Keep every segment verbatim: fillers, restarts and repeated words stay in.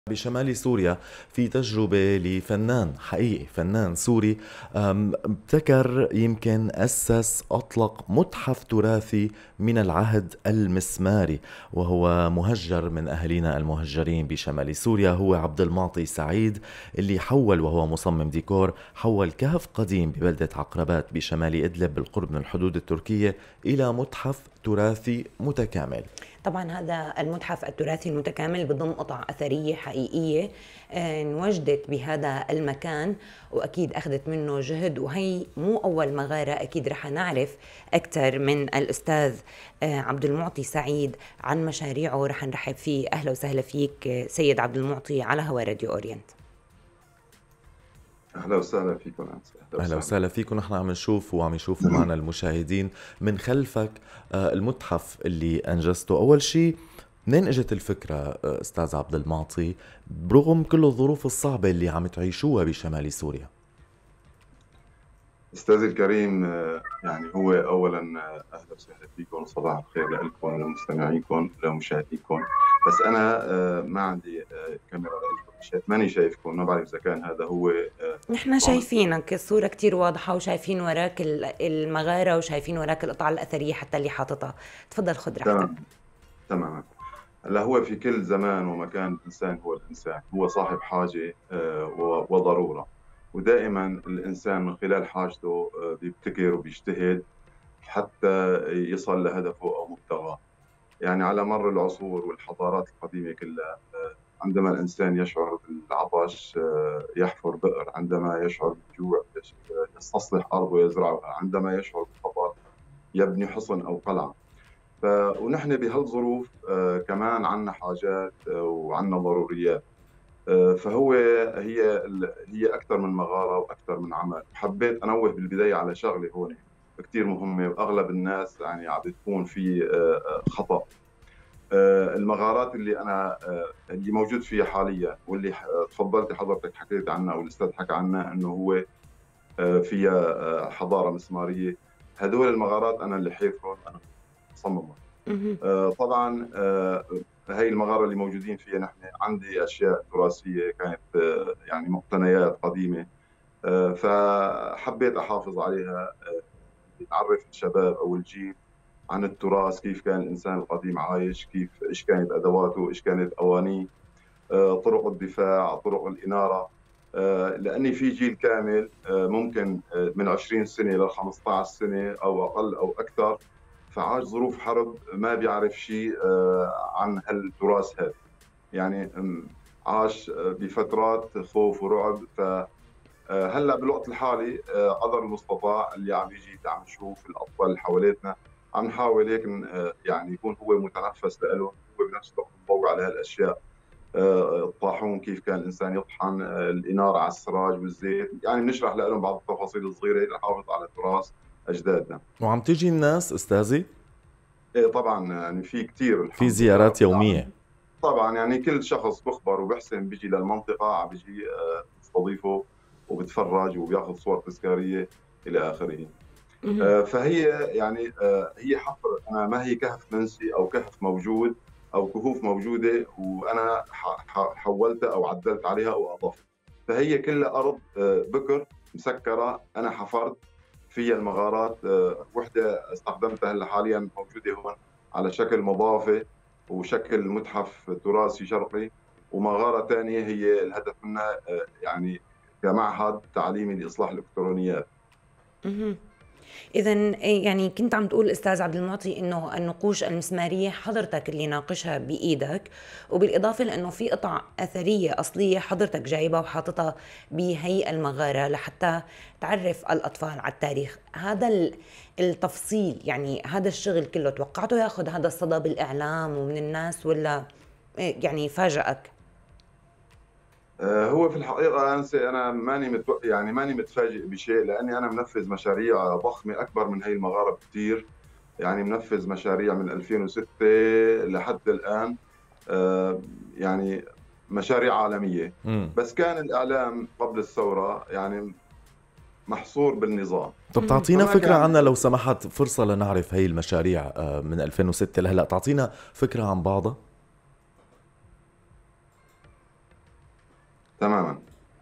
بشمال سوريا في تجربة لفنان حقيقي، فنان سوري أم، ابتكر، يمكن أسس، أطلق متحف تراثي من العهد المسماري، وهو مهجر من أهالينا المهجرين بشمال سوريا. هو عبد المعطي سعيد، اللي حول، وهو مصمم ديكور، حول كهف قديم ببلدة عقربات بشمال إدلب بالقرب من الحدود التركية إلى متحف تراثي متكامل. طبعا هذا المتحف التراثي المتكامل بضم قطع أثرية حقيقية آه، انوجدت بهذا المكان، وأكيد أخذت منه جهد، وهي مو أول مغارة. أكيد رح نعرف أكثر من الأستاذ آه، عبد المعطي سعيد عن مشاريعه، رح نرحب فيه. أهلا وسهلا فيك آه، سيد عبد المعطي على هوا راديو أورينت. اهلا وسهلا فيكم انس. اهلا أهلا وسهلا. وسهلا فيكم. نحن عم نشوف وعم يشوفوا معنا المشاهدين من خلفك آه، المتحف اللي أنجزته. أول شيء، منين اجت الفكرة آه، أستاذ عبد المعطي، برغم كل الظروف الصعبة اللي عم تعيشوها بشمال سوريا؟ استاذي الكريم، آه، يعني هو اولا آه، اهلا وسهلا فيكم، صباح الخير لكم ولمستمعيكم ولمشاهديكم. بس انا آه، ما عندي آه، كاميرا لكم، شايف ماني شايفكم، ما بعرف اذا كان هذا هو آه، نحن طعم. شايفينك، الصورة كتير واضحة، وشايفين وراك ال- المغارة، وشايفين وراك القطع الأثرية حتى اللي حاططها. تفضل خذ راحتك. تمام تماما. هلا هو في كل زمان ومكان الانسان هو الانسان، هو صاحب حاجه آه، و- وضروره، ودائما الانسان من خلال حاجته آه، بيبتكر وبيجتهد حتى يصل لهدفه أو مبتغاه. يعني على مر العصور والحضارات القديمة كلها، آه، عندما الإنسان يشعر بالعطش آه، يحفر بئر، عندما يشعر بالجوع يش- يستصلح أرض ويزرعها، عندما يشعر بالخطر يبني حصن أو قلعة. ف... ونحن بهالظروف آه، كمان عنا حاجات آه، وعنا ضروريات. آه، فهو هي ال- هي اكثر من مغاره واكثر من عمل. حبيت انوه بالبدايه على شغله هون كثير مهمه، واغلب الناس يعني عم بتكون في آه، آه، خطا. آه، المغارات اللي انا آه، اللي موجود فيها حاليا، واللي ح- تفضلت حضرتك حكيت عنها او الاستاذ حكى عنها انه هو آه، فيها آه، حضاره مسماريه. هدول المغارات انا اللي حيفرهم، انا مصممهم. مهم. آه، طبعا آه، هاي المغارة اللي موجودين فيها نحن عندي أشياء تراثية كانت آه، يعني مقتنيات قديمة، آه، فحبيت أحافظ عليها، آه، نعرف الشباب أو الجيل عن التراث، كيف كان الإنسان القديم عايش، كيف إيش كانت أدواته، إيش كانت أوانيه، آه، طرق الدفاع، طرق الإنارة. آه، لأني في جيل كامل آه، ممكن آه، من عشرين سنة ل خمسة عشر سنة أو أقل أو أكثر، فعاش ظروف حرب ما بيعرف شيء آه، عن هالتراث هذا. يعني م، عاش آه، بفترات خوف ورعب. فهلا بالوقت الحالي آه، قدر المستطاع اللي عم يجي عم نشوف الأطفال اللي حواليتنا، عم نحاول هيك ن- آه، يعني يكون هو متنفس لهم، هو بنفس الوقت مضوي على هالأشياء. آه، الطاحون كيف كان الانسان يطحن، آه، الاناره على السراج والزيت، يعني بنشرح لهم بعض التفاصيل الصغيره لنحافظ على تراث اجدادنا. وعم تيجي الناس أستاذي ايه طبعا، يعني في كثير في الحمد لله رب زيارات العالمين. يومية؟ طبعا يعني كل شخص بخبر وبحسن بيجي للمنطقه، عم بيجي آه، بستضيفه وبتفرج وبياخذ صور تذكاريه الى اخره. مهم. آه، فهي يعني آه، هي حفر، انا ما هي كهف منسي او كهف موجود او كهوف موجوده وانا ح- ح- حولتها او عدلت عليها او اضفت. فهي كلها ارض آه، بكر مسكره، انا حفرت فيها المغارات. آه، وحده استخدمتها هلا حاليا موجوده هون على شكل مضافه وشكل متحف تراثي شرقي، ومغاره ثانيه هي الهدف منها آه، يعني كمعهد تعليمي لاصلاح الالكترونيات. مهم. إذا يعني كنت عم تقول أستاذ عبد المعطي إنه النقوش المسمارية حضرتك اللي ناقشها بإيدك، وبالإضافة لأنه في قطع أثرية أصلية حضرتك جايبها وحاططها بهي المغارة لحتى تعرف الأطفال على التاريخ. هذا ال- التفصيل، يعني هذا الشغل كله توقعته ياخذ هذا الصدى بالإعلام ومن الناس، ولا إيه يعني فاجأك؟ آه، هو في الحقيقة أنسي، أنا ماني متو... يعني ماني متفاجئ بشيء، لأني أنا منفذ مشاريع ضخمة أكبر من هي المغارة بكثير. يعني منفذ مشاريع من ألفين وستة لحد الآن، آه، يعني مشاريع عالمية. مم. بس كان الإعلام قبل الثورة يعني محصور بالنظام، طب مهم. تعطينا فما فكرة كان. عنها لو سمحت، فرصة لنعرف هي المشاريع آه، من ألفين وستة لهلا، تعطينا فكرة عن بعضها. تماما.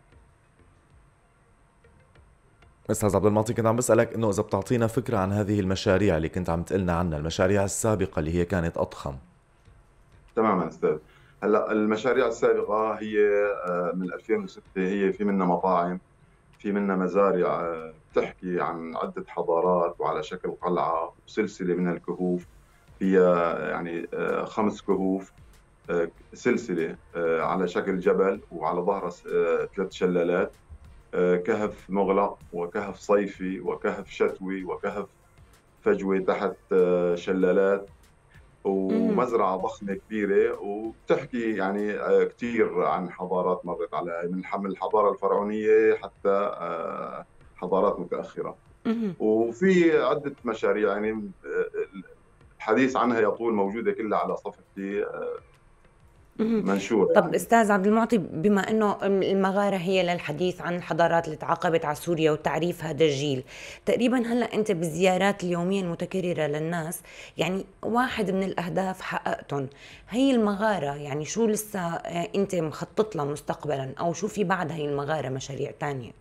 استاذ عبد المعطي، كنت عم بسألك انه اذا بتعطينا فكرة عن هذه المشاريع اللي كنت عم تقلنا عنها، المشاريع السابقة اللي هي كانت اضخم. تماما استاذ. هلا المشاريع السابقه هي آه، من ألفين وستة، هي في منها مطاعم، في منها مزارع آه، بتحكي عن عده حضارات وعلى شكل قلعه وسلسله من الكهوف. فيها يعني آه، خمس كهوف، آه، سلسله آه، على شكل جبل، وعلى ظهرها آه، ثلاث شلالات، آه، كهف مغلق وكهف صيفي وكهف شتوي وكهف فجوه تحت آه، شلالات، مهم. ومزرعة ضخمة كبيرة، وبتحكي يعني آه، كثير عن حضارات مرت على من ح- من الحضارة الفرعونية حتى آه، حضارات متأخرة. مهم. وفي عدة مشاريع يعني آه، الحديث عنها يطول، موجودة كلها على صفحتي آه، مهم. منشورة طب يعني. استاذ عبد المعطي، بما انه المغاره هي للحديث عن الحضارات اللي تعاقبت على سوريا وتعريف هذا الجيل، تقريبا هلا انت بالزيارات اليوميه المتكرره للناس، يعني واحد من الاهداف حققتهم. هي المغاره يعني شو لسه آه، انت مخطط لها مستقبلا، او شو في بعد هي المغاره مشاريع تانية؟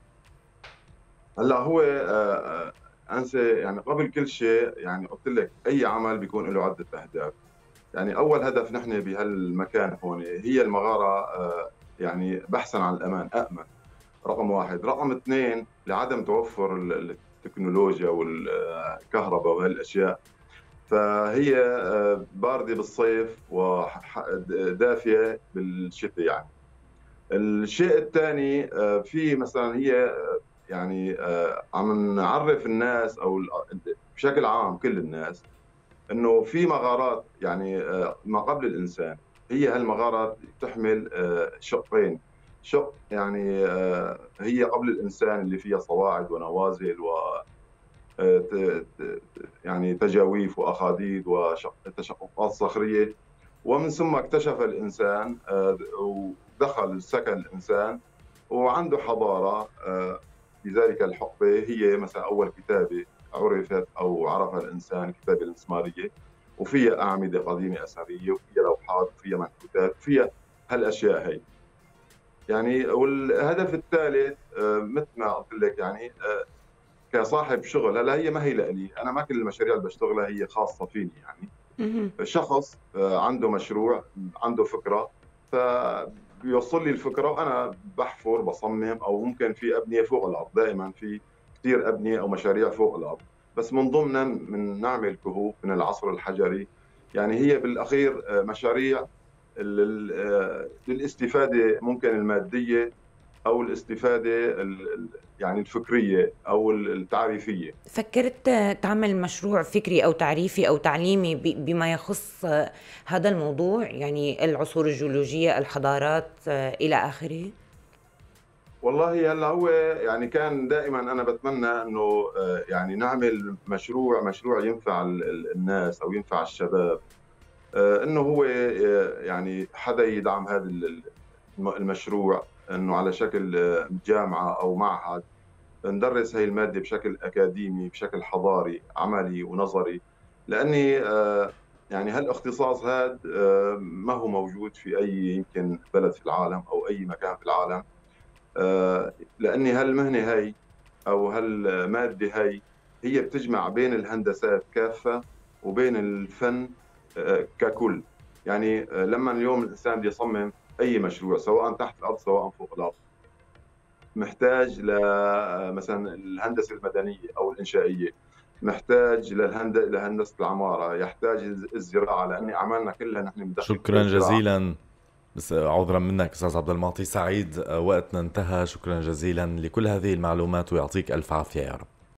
هلا هو آه، آه، أنسة يعني قبل كل شيء، يعني قلت لك أي عمل بيكون له عدة أهداف. يعني أول هدف نحن بهالمكان هون هي المغارة، آه، يعني بحثا عن الأمان، أأمن رقم واحد. رقم اثنين، لعدم توفر ال- التكنولوجيا والكهرباء وهالاشياء، فهي آه، باردة بالصيف ودافية بالشتاء يعني. الشيء الثاني، آه، في مثلا هي آه، يعني آه، عم نعرف الناس او ال- بشكل عام كل الناس انه في مغارات يعني آه، ما قبل الانسان. هي هالمغارات تحمل آه، شقين. شق يعني آه، هي قبل الانسان اللي فيها صواعد ونوازل و آه، ت- ت- يعني تجاويف واخاديد وتشققات صخريه. ومن ثم اكتشف الانسان آه، ودخل سكن الانسان وعنده حضاره آه، في ذلك الحقبه. هي مثلا اول كتابه عرفت او عرفها الانسان الكتابه المسماريه، وفيها اعمده قديمه اثريه، وفيها لوحات، وفيها منحوتات، وفيها هالاشياء هي. يعني والهدف الثالث آه، مثل ما قلت لك يعني آه، كصاحب شغل. هلا هي ما هي لإلي انا، ما كل المشاريع اللي بشتغلها هي خاصه فيني يعني. مهم. شخص آه، عنده مشروع، عنده فكرة، فبيوصل لي الفكرة وأنا بحفر بصمم. أو ممكن في أبنية فوق الأرض، دائما في كثير أبنية أو مشاريع فوق الأرض، بس من ضمنها من نعمل كهوف من العصر الحجري. يعني هي بالأخير آه، مشاريع لل- آه، للاستفادة ممكن المادية أو الاستفادة ال- ال- يعني الفكرية أو التعريفية. فكرت تعمل مشروع فكري أو تعريفي أو تعليمي ب- بما يخص آه، هذا الموضوع، يعني العصور الجيولوجية، الحضارات آه، إلى آخره؟ والله هلا هو يعني كان دائما انا بتمنى انه آه، يعني نعمل مشروع مشروع ينفع ال- ال- الناس او ينفع الشباب. آه، انه هو آه، يعني حدا يدعم هذا ال- الم- المشروع، انه على شكل آه، جامعة او معهد ندرس هاي المادة بشكل اكاديمي، بشكل حضاري عملي ونظري. لاني آه، يعني هالاختصاص هذا آه، ما هو موجود في اي يمكن بلد في العالم او اي مكان في العالم. آه، لاني هالمهنه هي او هالماده هي هي بتجمع بين الهندسات كافه وبين الفن آه، ككل. يعني آه، لما اليوم الانسان بده يصمم اي مشروع سواء تحت الارض سواء فوق الارض، محتاج ل آه، مثلا الهندسه المدنيه او الانشائيه، محتاج للهند... لهندسه العماره، يحتاج الزراعه، لان اعمالنا كلها نحن بندخل فيها شكرا الزراعه. جزيلا. بس عذرا منك استاذ عبد المعطي، سعيد، آه، وقتنا انتهى. شكرا جزيلا لكل هذه المعلومات ويعطيك الف عافية يا رب.